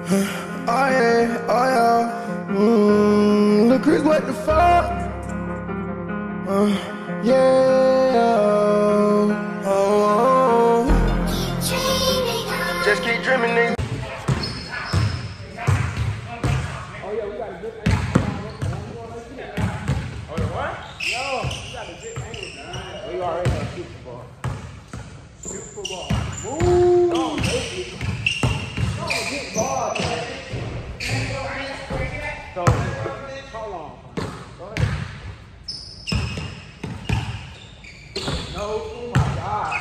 Oh yeah, oh yeah. Lil' Chris, what the fuck? Yeah. Oh. Just keep dreaming, nigga. Oh yeah, we got a good Oh the what? Yo, we got a good angle. Oh, you already know Super Bowl. Super Bowl. Move! No, baby. No, get ball, man. So, hold on. Go ahead. No, oh my God.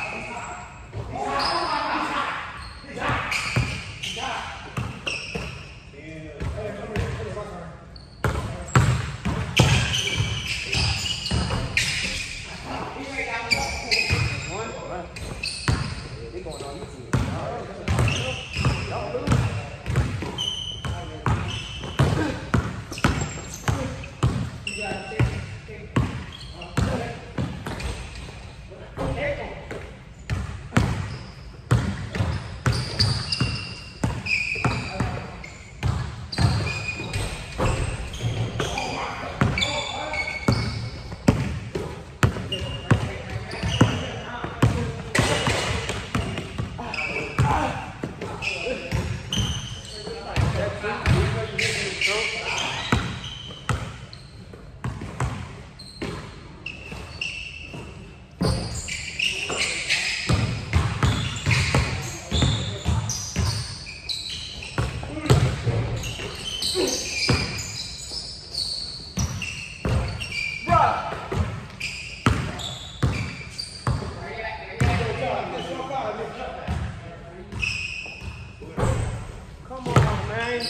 Come on, man.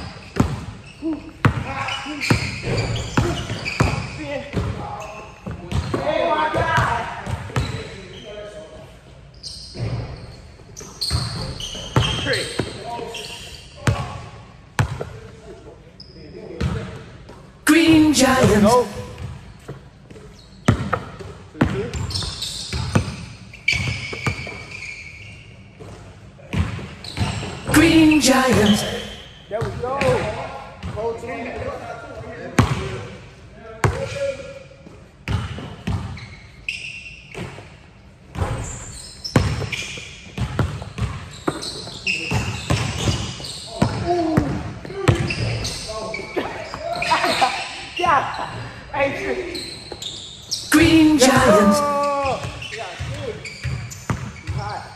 Oh my God. Trick. Green Giant. Go. Green Giant. There we go. Go team. Yeah. Hey, Green Giant. oh. Yeah, good. Hot.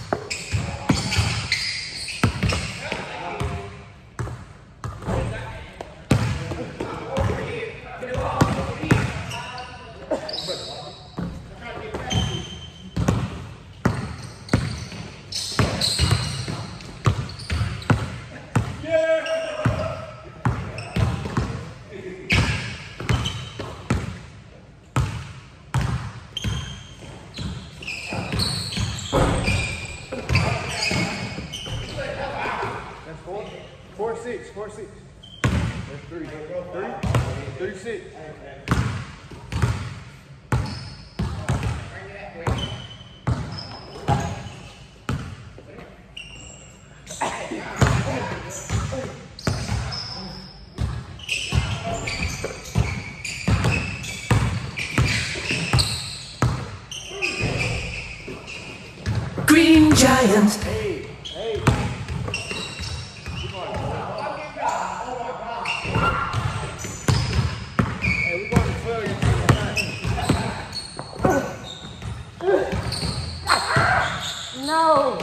That's 4-6, 4-6. That's 3-6. Green Giant. Hey. We're going to 12 you No.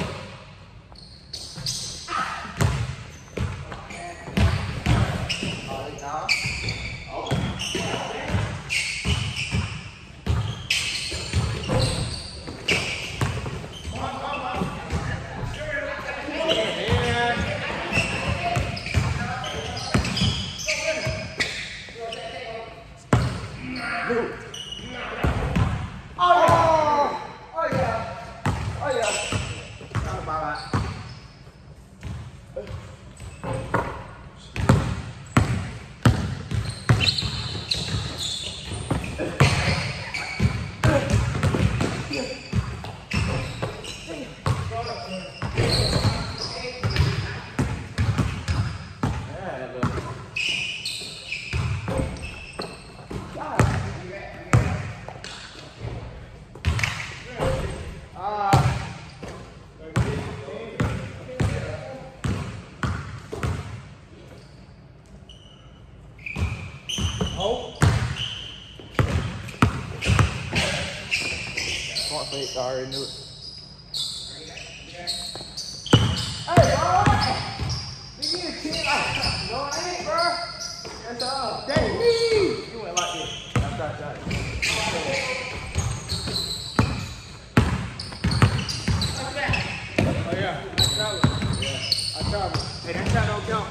fake. I already knew it. Hey, bro! You need a kid like that. No, I ain't, bro. That's all. Dang, me! You went like this. That's right. Oh, yeah. Nice travel. Yeah. I travel. Hey, that shot don't count.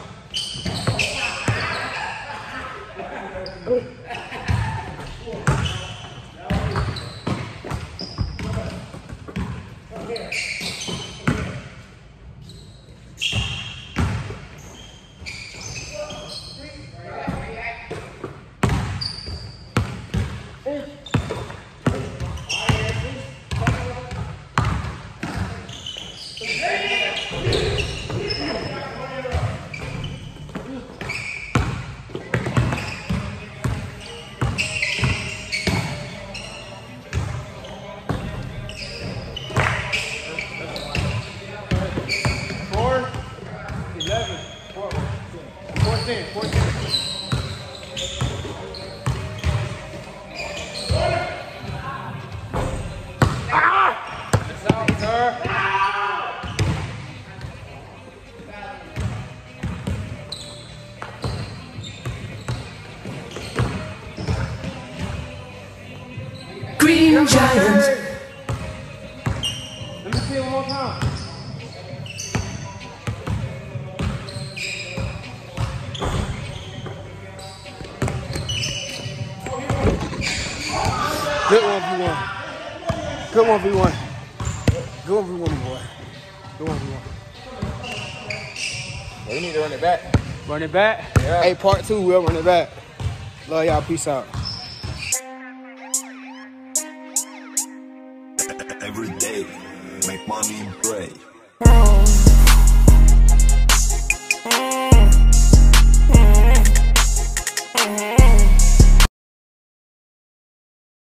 Green Giants. Let me see it one more time. Good 1v1. Good 1v1. Good 1v1, boy. Good 1v1. We need to run it back. Run it back? Yeah. Hey, part 2, we'll run it back. Love y'all. Peace out. Every day, make money, pray.